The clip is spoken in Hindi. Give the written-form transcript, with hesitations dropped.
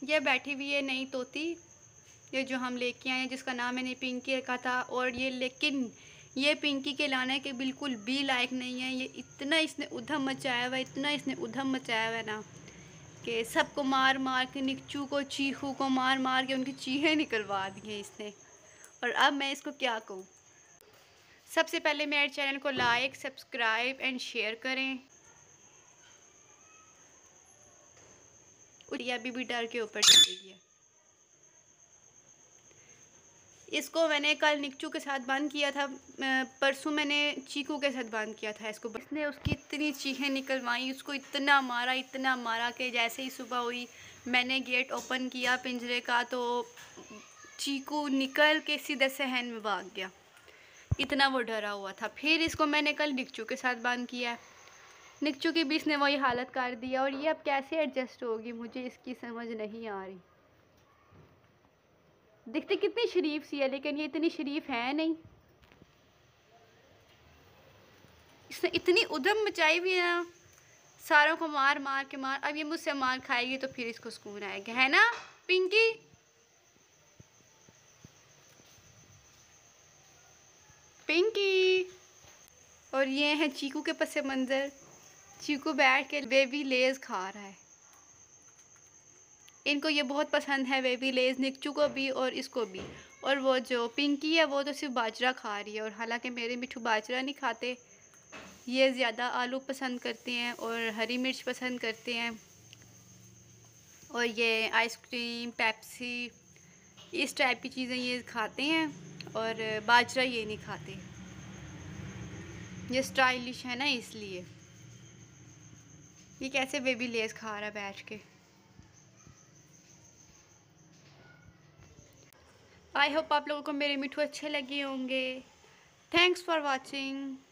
ये बैठी हुई है नई तोती, ये जो हम लेके आए हैं, जिसका नाम मैंने पिंकी रखा था। और ये लेकिन ये पिंकी के लाने के बिल्कुल भी लायक नहीं है। ये इतना इसने उधम मचाया हुआ है, इतना इसने उधम मचाया हुआ है ना कि सबको मार मार के, निक्चू को, चीखू को मार मार के उनकी चीखें निकलवा दी हैं इसने। और अब मैं इसको क्या कहूँ। सबसे पहले मेरे चैनल को लाइक, सब्सक्राइब एंड शेयर करें। और अभी भी डर के ऊपर चली गई है। इसको मैंने कल निक्चू के साथ बंद किया था, परसों मैंने चीकू के साथ बंद किया था इसको। इसने उसकी इतनी चीखें निकलवाई, उसको इतना मारा कि जैसे ही सुबह हुई मैंने गेट ओपन किया पिंजरे का तो चीकू निकल के सीधे सहन में भाग गया। इतना वो डरा हुआ था। फिर इसको मैंने कल निक्चू के साथ बंद किया। निक्चू की भी इसने वही हालत कर दिया। और ये अब कैसे एडजस्ट होगी, मुझे इसकी समझ नहीं आ रही। दिखती कितनी शरीफ सी है, लेकिन ये इतनी शरीफ है नहीं। इसने इतनी उधम मचाई हुई है ना, सारों को मार मार के मार। अब ये मुझसे मार खाएगी तो फिर इसको सुकून आएगा, है ना पिंकी? पिंकी। और ये है चीकू के पस मंज़र। चीकू बैठ के बेबी लेज खा रहा है। इनको ये बहुत पसंद है बेबी लेज, निक्चू को भी और इसको भी। और वो जो पिंकी है वो तो सिर्फ बाजरा खा रही है। और हालांकि मेरे मिठू बाजरा नहीं खाते, ये ज़्यादा आलू पसंद करते हैं और हरी मिर्च पसंद करते हैं। और ये आइसक्रीम, पेप्सी, इस टाइप की चीज़ें ये खाते हैं। और बाजरा ये नहीं खाते। ये स्टाइलिश है ना, इसलिए। ये कैसे बेबी लेज खा रहा है बैठ के। आई होप आप लोगों को मेरे मिठू अच्छे लगे होंगे। Thanks for watching.